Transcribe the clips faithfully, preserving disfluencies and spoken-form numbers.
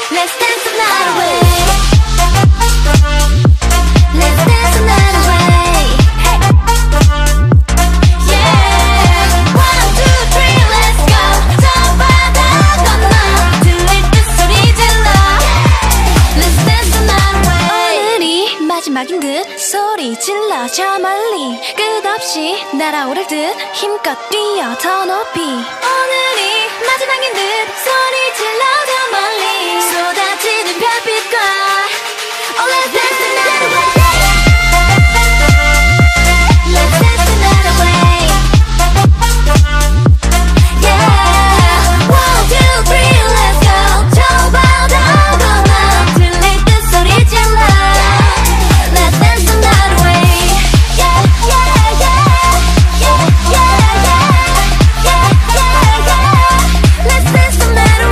Let's dance the night away. Let's dance the night away. Hey. Yeah. One, two, three, let's go. 저 바다 건너 들릴 듯 소리 질러. Let's dance the night away. 오늘이 마지막인 듯 소리 질러 저 멀리 끝없이 날아오를 듯 힘껏 뛰어 더 높이. 오늘이 마지막인 듯 소리 질러 저 멀리 쏟아지는 별빛과 Oh let's dance the night away. Let's dance the night away. Yeah. One, two, three, let's go. 저 바다 건너 들릴 듯 소리 질러. Let's dance the night away. Yeah, yeah, yeah. Yeah, yeah, yeah. Yeah, yeah, yeah. Let's dance the night away.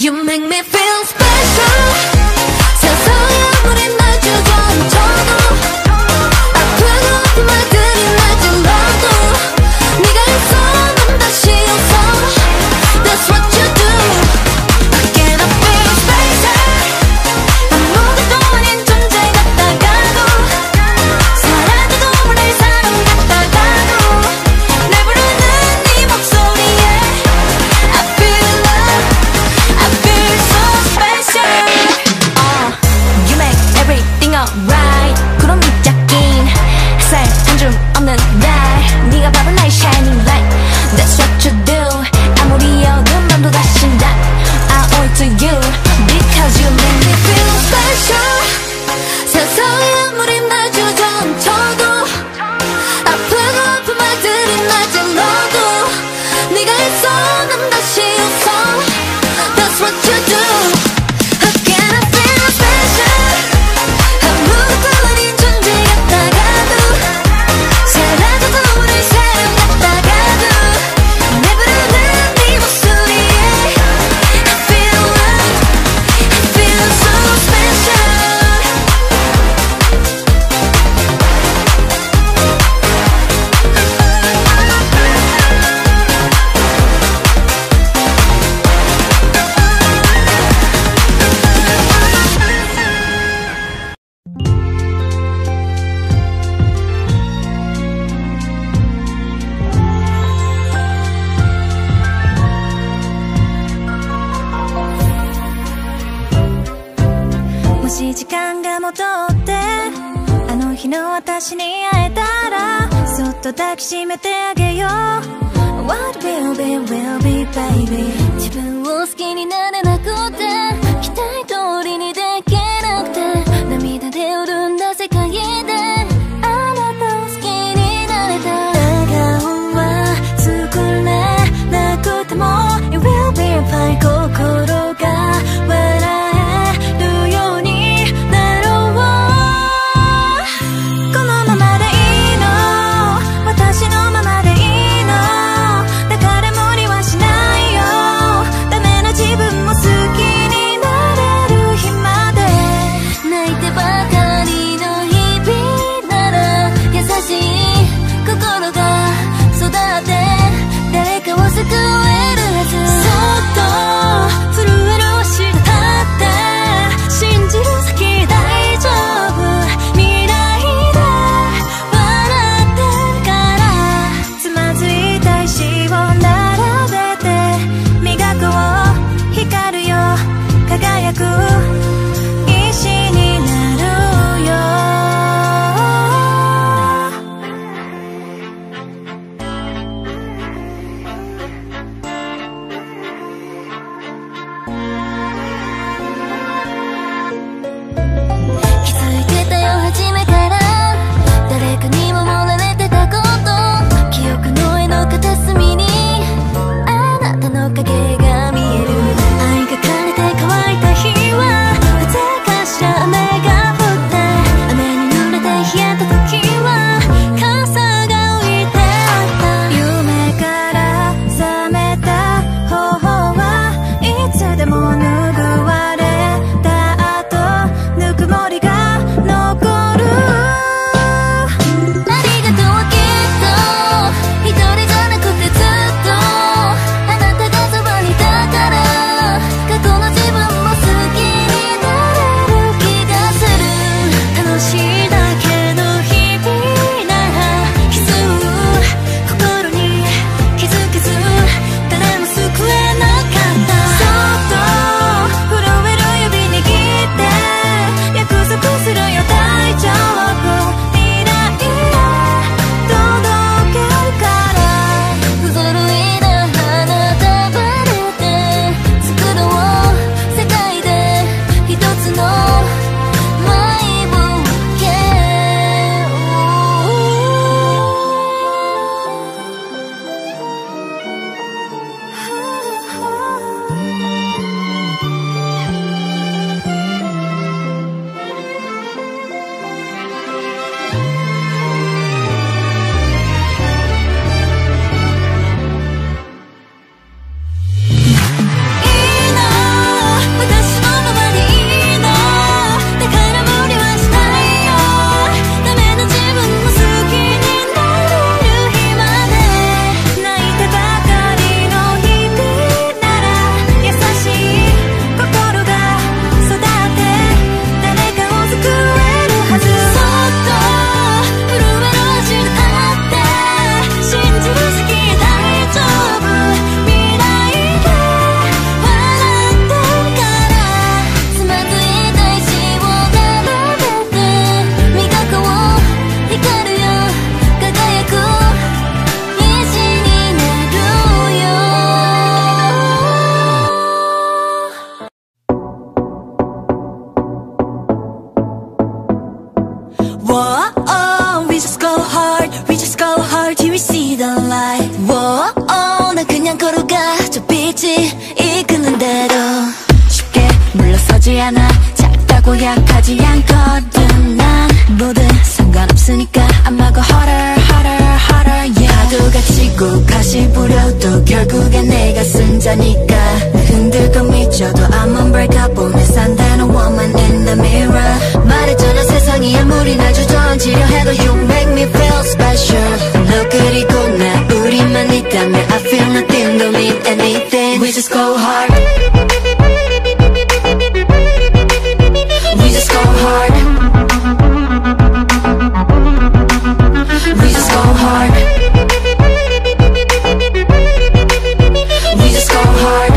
You make me feel special. 세상에 아무리 날 주저앉혀도 아프고 아픈 말들이 날 찔러도 네가 있어 난 다시 웃어. That's what you do. Again I feel special. 아무것도 아닌 존재 같다가도 사라져도 모를 사람 같다가도 날 부르는 네 목소리에 I feel love. I feel so special. uh, You make everything alright. 구름 밑잡긴 햇살 한 줌 없는 날 네가 바로 나의 shining light. That's what you do. 아무리 어두운 밤도 다시 난 I owe it to you because you make me feel special. 세상에 아무리 날 주저앉혀도 아프고 아픈 말들이 날 찔러도 네가 있어 난 다시 웃어. That's what you do. Again I feel special. 아무것도 아닌 존재 같다가도 사라져도 모를 사람 같다가도 날 부르는 네 목소리에 I feel love. I feel so special.「もし時間が戻ってあの日の私に会えたらそっと抱きしめてあげよう」「What will be will be baby」「自分を好きになれなくて期待通りにできなくて涙で潤んだ世界であなたを好きになれた」「笑顔は作れなくても It will be fine」「心が笑えるようになろう」「このままでいいの私のままでいいのだから無理はしないよダメな自分も 일지 이끄는 대로 쉽게 물러서지 않아. 작다고 약하지 않거든 난. 뭐든 상관없으니까 I'm a go harder harder harder yeah. 파도가 치고 가시 부려도 결국엔 내가 승자니까. 흔들고 미쳐도 I'm unbreakable. 내 산다는 woman in the mirror. 말했잖아 세상이 아무리 날 주저앉히려 해도 You make me feel special. 너 그리고 나 우리만 있다면 I feel nothing, don't need anything. We just go hard. We just go hard. We just go hard. We just go hard.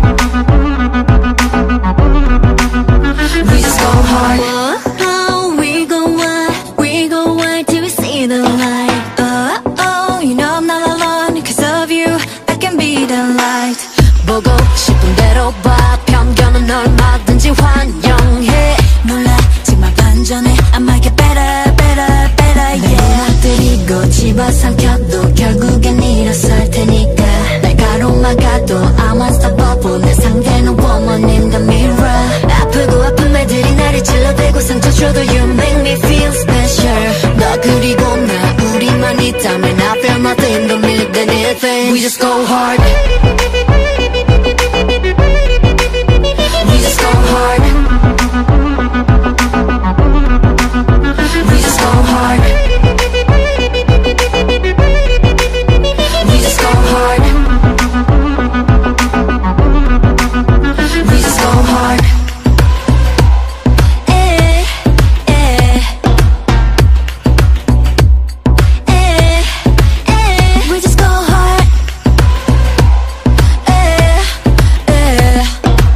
We just go hard. Oh, we go wild, we go wild till we see the light. Oh, oh, you know I'm not alone. Cause of you, I can be the light. 보고 싶은 대로 봐. 편견은 얼마든지 환영해. 몰라 정말 반전해. I might get better, better, better, yeah. 내 무너뜨리고 집어삼켜도 결국엔 일어설 테니까. 날 가로막아도 I'm unstoppable. 내 상대는 woman in the mirror. 아프고 아픈 말들이 나를 찔러대고 상처 줘도 You make me feel special. 너 그리고 나 우리만 있다면 I feel nothing, don't need anything. We just go hard. We just go hard. We just go hard. We just go hard. We just go hard. Eh, eh. Eh, eh. We just go hard. Eh, eh.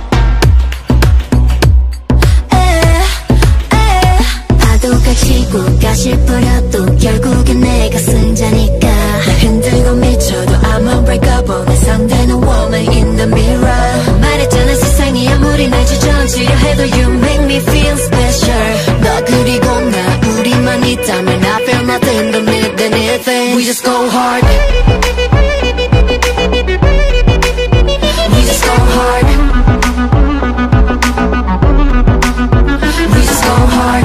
파도가 치고 가시 뿌려도 결국엔 내가 승자니까. 흔들고 미쳐도 I'm unbreakable. 내 상대는 woman in the mirror. 말했잖아 세상이 아무리 날 주저앉히려 해도 You make me feel special. 너 그리고 나 우리만 있다면 I feel nothing, don't need anything. We just go hard. We just go hard. We just go hard.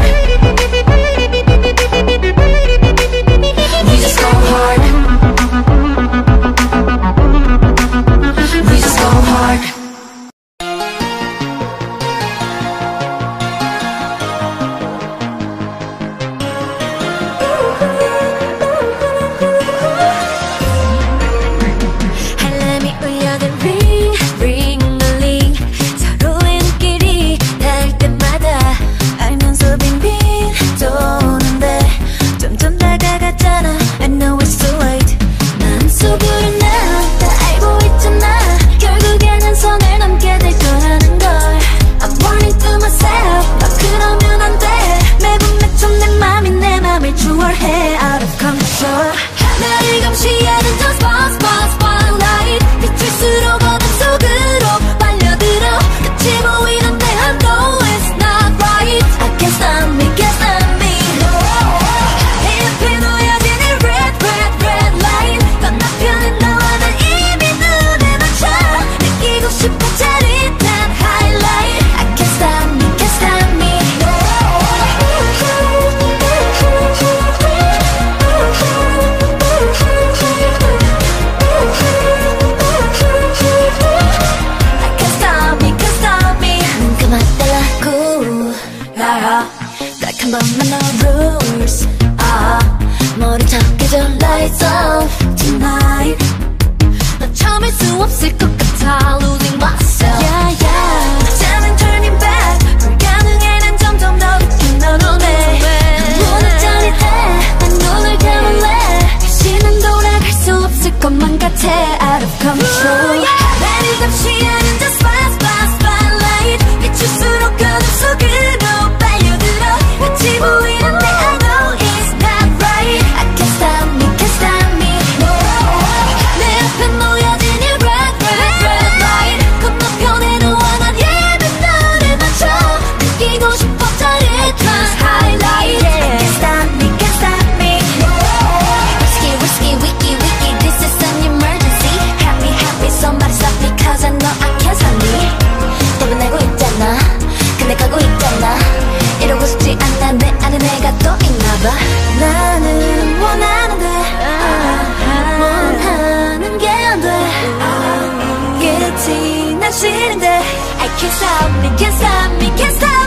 We just go hard. We just go hard. 알람이 울려든 ring ring 울리. 서로의 눈길이 닿을 때마다 알면서 빙빙 도는데 점점 다가갔잖아. I know it's too late. 마음속으로 나 다 알고 있잖아. 결국에는 선을 넘게 될 거라는 걸. I'm warning to myself. 너 그러면 안 돼. 매번 매점 내 맘이 내 맘을 추월해. Out of control. 나를 감시하는 저 spot spot spotlight. 비출수록 어둠 속으로 빨려들어. 끝이 보이는데 I know it's not right. I can't stop me, can't stop me. 내 앞에 놓여진 이 red red red light. 건너편에 나와 난 이미 눈에 맞춰. 느끼고 싶은 짜릿한 highlight. I can't stop me, can't stop me. I can't stop me, can't stop me. 눈 감아달라고. yeah. 딱 한 번만 no rules. 아, 모른 척 해줘 lights off tonight. 너 참을 수 없을 것 같아 losing myself. Yeah, yeah. 잠은 turning back. 불가능해 난 점점 더 깊은 너 눈에. 눈을 짜릿해. 난 눈을 감을래. 다시는 돌아갈 수 없을 것만 같아. Out of control. 나를 감시하는 저 spot spot spotlight. 비출수록 어둠 속으로 빨려들어. 끝이 보이는데 I know it's not right. I can't stop me, can't stop me. 내 앞에 놓여진 이 red red red light. 건너편 텐데 I can't stop me can't stop me can't stop